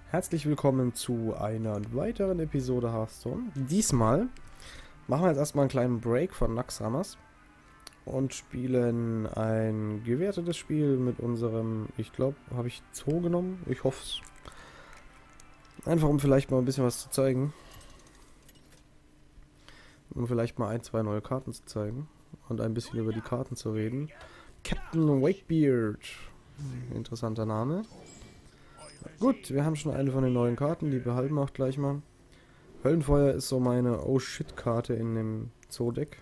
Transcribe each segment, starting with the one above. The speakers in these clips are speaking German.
Herzlich willkommen zu einer weiteren Episode Hearthstone. Diesmal machen wir jetzt erstmal einen kleinen Break von Naxxramas und spielen ein gewertetes Spiel mit unserem, ich glaube, habe ich Zoo genommen? Ich hoffe es. Einfach um vielleicht mal ein bisschen was zu zeigen. Um vielleicht mal ein, zwei neue Karten zu zeigen und ein bisschen über die Karten zu reden. Captain Wakebeard. Interessanter Name. Gut, wir haben schon eine von den neuen Karten, die behalten wir auch gleich mal. Höllenfeuer ist so meine Oh-Shit-Karte in dem Zoo-Deck.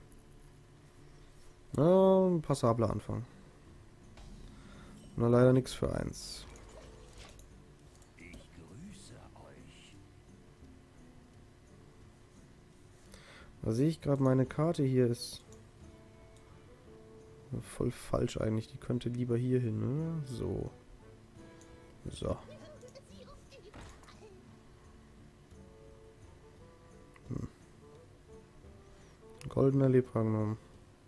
Ein passabler Anfang. Nur leider nichts für eins. Da sehe ich gerade, meine Karte hier ist voll falsch eigentlich. Die könnte lieber hier hin, ne? So. So. Goldener Lepagnom.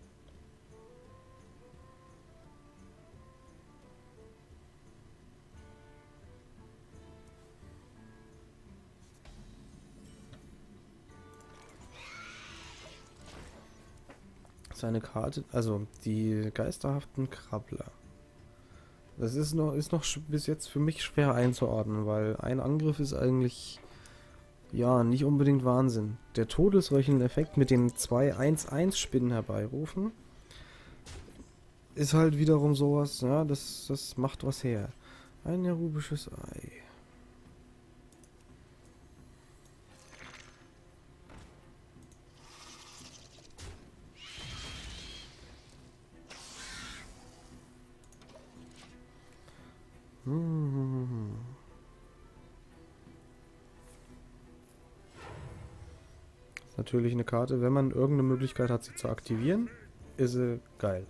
Seine Karte, also die geisterhaften Krabbler. Das ist noch bis jetzt für mich schwer einzuordnen, weil ein Angriff ist eigentlich, ja, nicht unbedingt Wahnsinn. Der Todesröcheln-Effekt mit den 2-1-1-Spinnen herbeirufen ist halt wiederum sowas, ja, das macht was her. Ein nerubisches Ei. Ist natürlich eine Karte, wenn man irgendeine Möglichkeit hat, sie zu aktivieren, ist sie geil.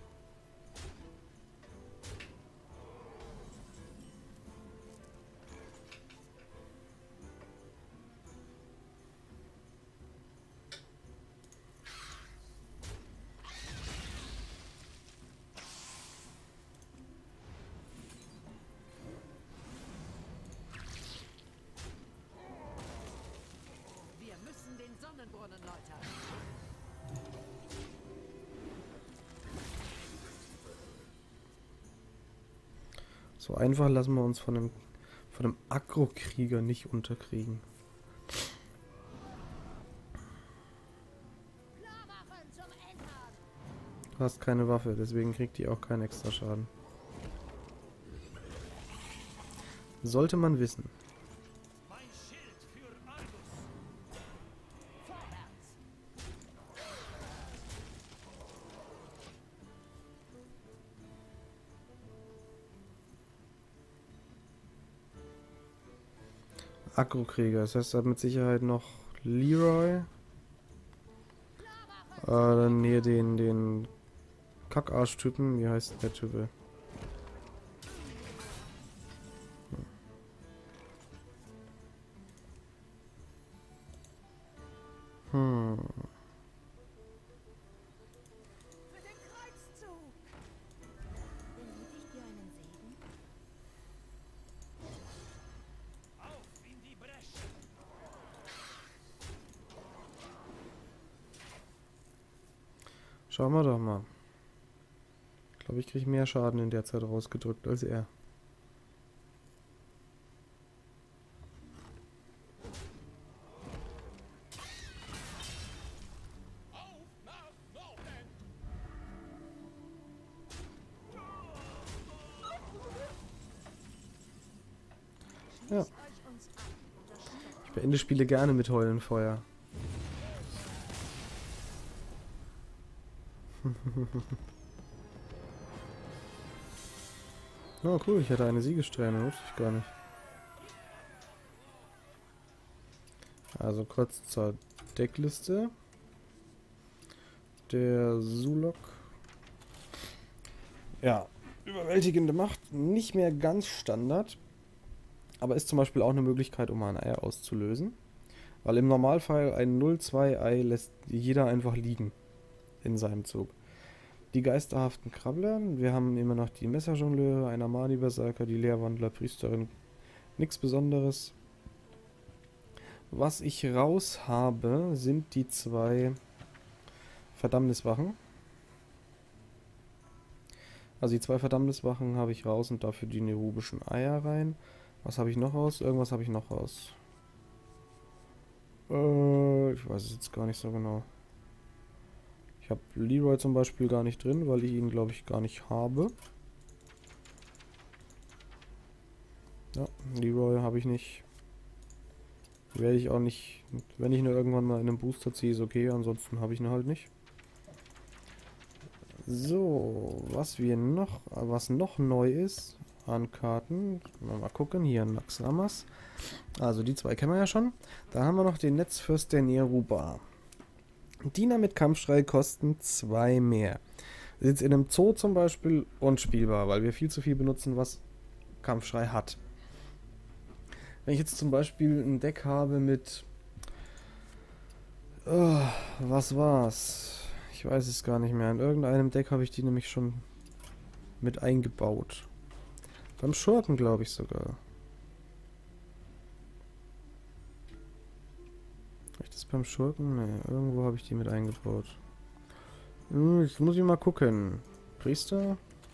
Sonnenbrunnen läutern. So einfach lassen wir uns von einem Aggro-Krieger nicht unterkriegen. Du hast keine Waffe, deswegen kriegt die auch keinen extra Schaden. Sollte man wissen. Aggro-Krieger, das heißt, er hat mit Sicherheit noch Leroy. Dann hier den Kackarsch-Typen, wie heißt der Typ? Hm. Für den Kreuzzug. Benötigt ihr einen Segen? Auf in die Bresche. Schauen wir doch mal. Ich glaube, ich kriege mehr Schaden in der Zeit rausgedrückt als er. Ja. Ich beende Spiele gerne mit Heulenfeuer. Oh cool, ich hatte eine Siegessträhne, wusste ich gar nicht. Also kurz zur Deckliste. Der Zulok. Ja, überwältigende Macht, nicht mehr ganz Standard. Aber ist zum Beispiel auch eine Möglichkeit, um ein Ei auszulösen. Weil im Normalfall ein 0-2-Ei lässt jeder einfach liegen in seinem Zug. Die geisterhaften Krabbler, wir haben immer noch die Messerjongleure, ein Armani-Berserker, die Leerwandler, Priesterin, nichts Besonderes. Was ich raus habe, sind die 2 Verdammniswachen. Also die 2 Verdammniswachen habe ich raus und dafür die nerubischen Eier rein. Was habe ich noch raus? Irgendwas habe ich noch raus. Ich weiß es jetzt gar nicht so genau. Ich habe Leroy zum Beispiel gar nicht drin, weil ich ihn, glaube ich, gar nicht habe. Ja, Leroy habe ich nicht. Werde ich auch nicht. Wenn ich nur irgendwann mal in einem Booster ziehe, ist okay. Ansonsten habe ich ihn halt nicht. So, was noch neu ist an Karten. Mal gucken, hier Naxxramas. Also die 2 kennen wir ja schon. Dann haben wir noch den Netzfürst der Neruba. Diener mit Kampfschrei kosten 2 mehr. Sind in einem Zoo zum Beispiel unspielbar, weil wir viel zu viel benutzen, was Kampfschrei hat. Wenn ich jetzt zum Beispiel ein Deck habe mit... was war's? Ich weiß es gar nicht mehr. In irgendeinem Deck habe ich die nämlich schon mit eingebaut. Beim Schurken, glaube ich sogar. Habe ich das beim Schurken? Ne, irgendwo habe ich die mit eingebaut. Jetzt muss ich mal gucken. Priester?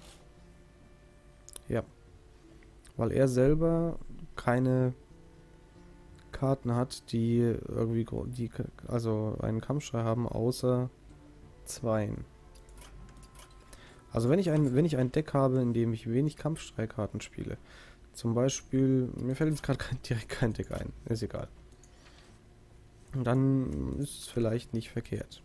Ja. Weil er selber keine Karten hat, die irgendwie also einen Kampfschrei haben, außer 2. Also wenn ich ein Deck habe, in dem ich wenig Kampfstreikarten spiele, zum Beispiel, mir fällt jetzt gerade direkt kein Deck ein, ist egal. Dann ist es vielleicht nicht verkehrt.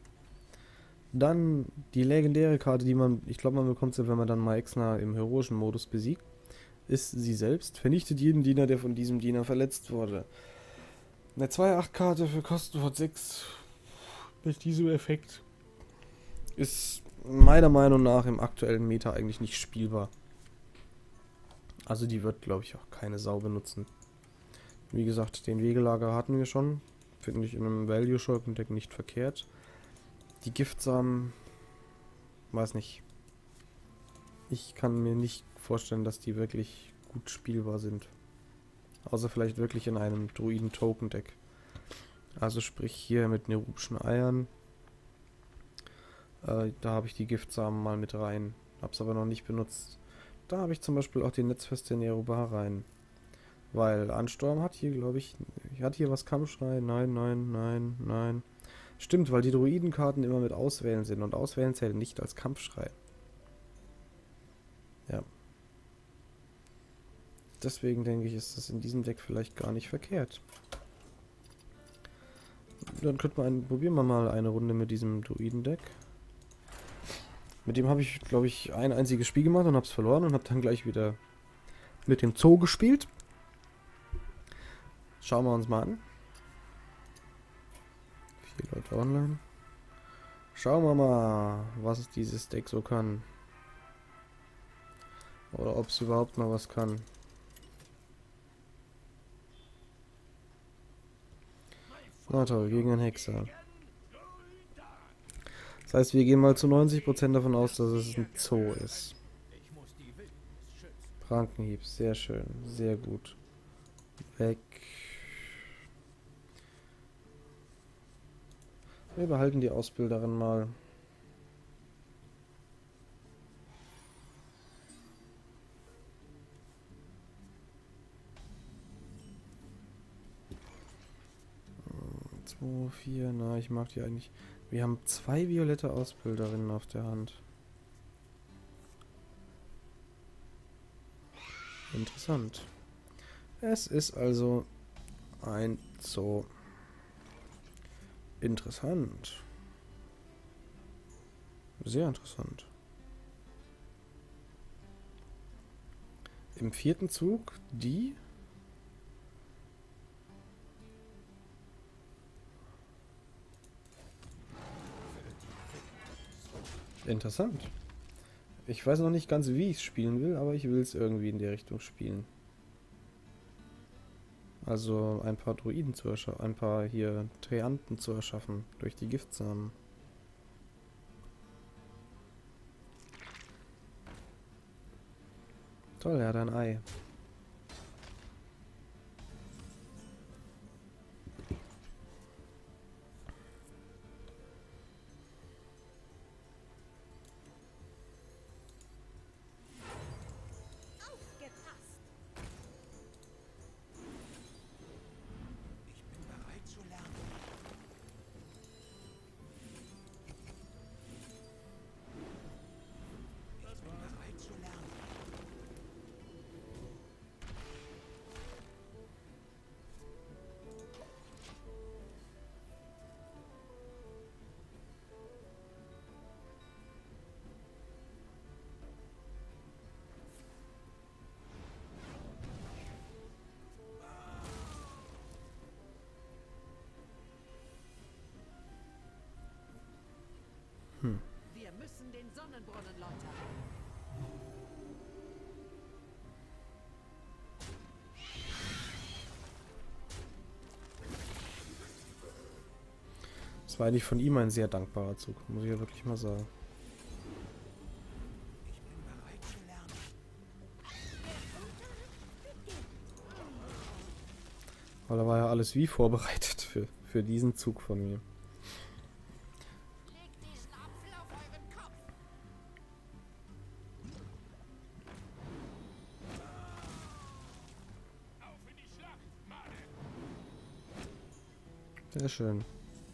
Dann die legendäre Karte, die man, ich glaube man bekommt sie, wenn man dann Maexna im heroischen Modus besiegt, ist sie selbst. Vernichtet jeden Diener, der von diesem Diener verletzt wurde. Eine 2-8-Karte für Kostenwort 6 mit diesem Effekt ist meiner Meinung nach im aktuellen Meta eigentlich nicht spielbar. Also die wird, glaube ich, auch keine Sau benutzen. Wie gesagt, den Wegelager hatten wir schon. Finde ich in einem Value-Schurken-Deck nicht verkehrt. Die Giftsamen, weiß nicht. Ich kann mir nicht vorstellen, dass die wirklich gut spielbar sind. Außer vielleicht wirklich in einem Druiden-Token-Deck. Also sprich hier mit nerubischen Eiern. Da habe ich die Giftsamen mal mit rein. Hab's aber noch nicht benutzt. Da habe ich zum Beispiel auch die Netzfürst der Neruba rein. Weil Ansturm hat hier, glaube ich... Hat hier was Kampfschrei? Nein, nein, nein, nein. Stimmt, weil die Druidenkarten immer mit Auswählen sind. Und Auswählen zählt nicht als Kampfschrei. Ja. Deswegen denke ich, ist das in diesem Deck vielleicht gar nicht verkehrt. Dann probieren wir mal eine Runde mit diesem Druiden-Deck. Mit dem habe ich, glaube ich, ein einziges Spiel gemacht und habe es verloren und habe dann gleich wieder mit dem Zoo gespielt. Schauen wir uns mal an. 4 Leute online. Schauen wir mal, was dieses Deck so kann. Oder ob es überhaupt noch was kann. Na toll, gegen einen Hexer. Das heißt, wir gehen mal zu 90% davon aus, dass es ein Zoo ist. Prankenhieb, sehr schön, sehr gut. Weg. Wir behalten die Ausbilderin mal. Zwei, 4, na, ich mag die eigentlich. Wir haben 2 violette Ausbilderinnen auf der Hand. Interessant. Es ist also ein Zoo. Interessant. Sehr interessant. Im 4. Zug die... Interessant. Ich weiß noch nicht ganz, wie ich es spielen will, aber ich will es irgendwie in die Richtung spielen. Also ein paar Druiden zu erschaffen, ein paar hier Treanten zu erschaffen durch die Giftsamen. Toll, er hat ein Ei. war eigentlich von ihm ein sehr dankbarer Zug, muss ich ja wirklich mal sagen. Weil da war ja alles wie vorbereitet für diesen Zug von mir. Legt die Schnapsel auf euren Kopf. Auf in die Schlacht, Mane! Sehr schön.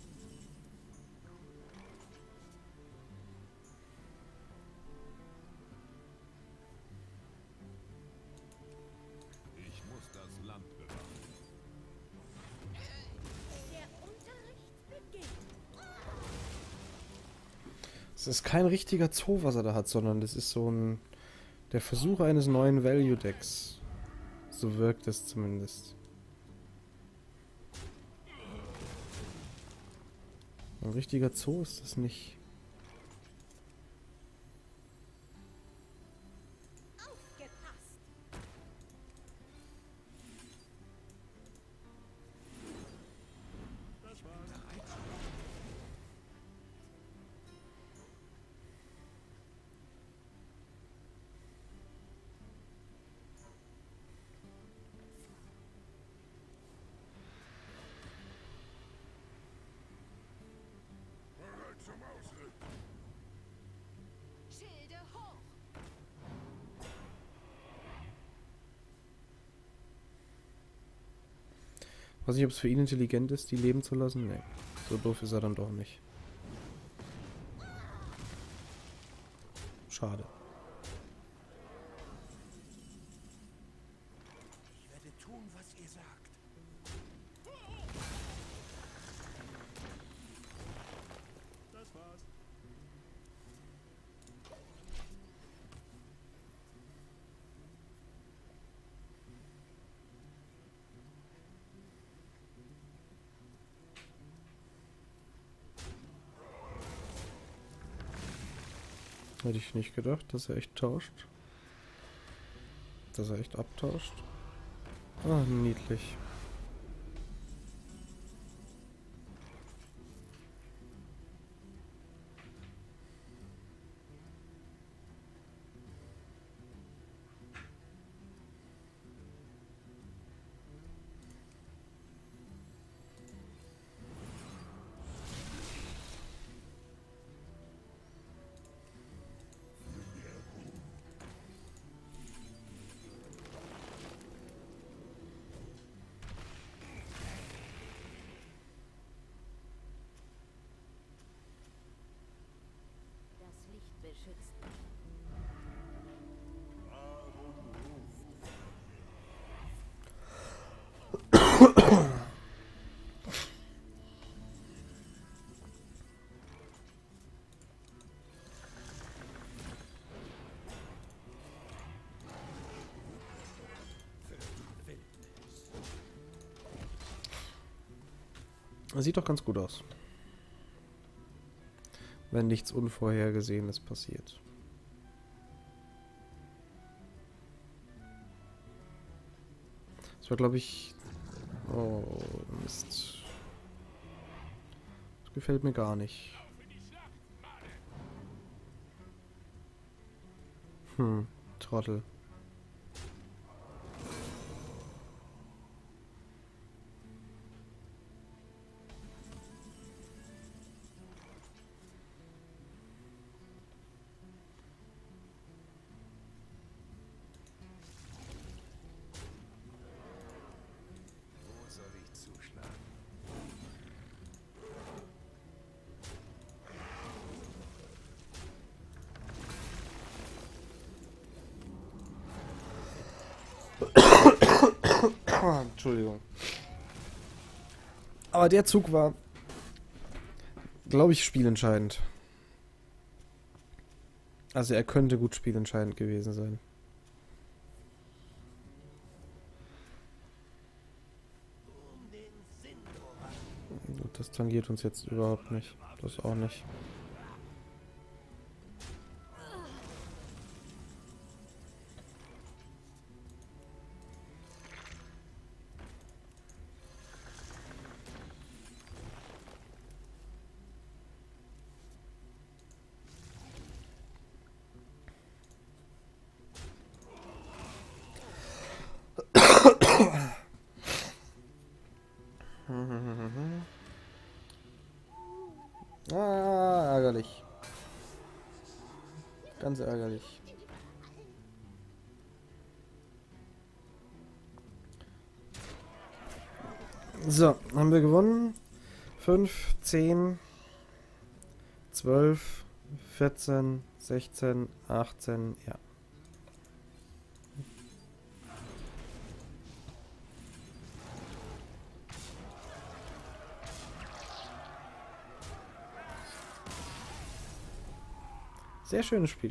Ich muss das Land bewahren. Der Unterricht beginnt. Es ist kein richtiger Zoo, was er da hat, sondern das ist so ein... der Versuch eines neuen Value-Decks. So wirkt es zumindest. Ein richtiger Zoo ist das nicht. Aufgepasst. Das war's. Bereit zum Ausritt. Schilde hoch. Weiß nicht, ob es für ihn intelligent ist, die leben zu lassen. Nee, so doof ist er dann doch nicht. Schade. Ich werde tun, was ihr sagt. Das war's. Hätte ich nicht gedacht, dass er echt tauscht. Dass er echt abtauscht. Ah, niedlich. Das Licht beschützt mich. Sieht doch ganz gut aus. Wenn nichts Unvorhergesehenes passiert. Das war, glaube ich... Oh, Mist. Das gefällt mir gar nicht. Auf in die Schlacht, Mane! Trottel. Wo soll ich zuschlagen? Entschuldigung. Aber der Zug war, glaube ich, spielentscheidend. Also er könnte gut spielentscheidend gewesen sein. Gut, das tangiert uns jetzt überhaupt nicht. Das auch nicht. ganz ärgerlich. So, haben wir gewonnen. 5, 10, 12, 14, 16, 18, ja. Sehr schönes Spiel.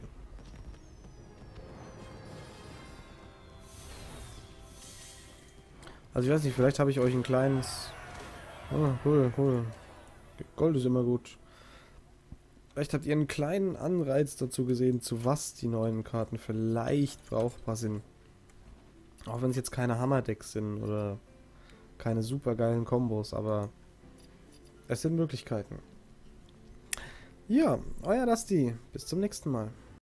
Also ich weiß nicht, vielleicht habe ich euch ein kleines... Oh, cool, cool. Gold ist immer gut. Vielleicht habt ihr einen kleinen Anreiz dazu gesehen, zu was die neuen Karten vielleicht brauchbar sind. Auch wenn es jetzt keine Hammerdecks sind oder keine super geilen Kombos, aber es sind Möglichkeiten. Ja, euer Dusty. Bis zum nächsten Mal.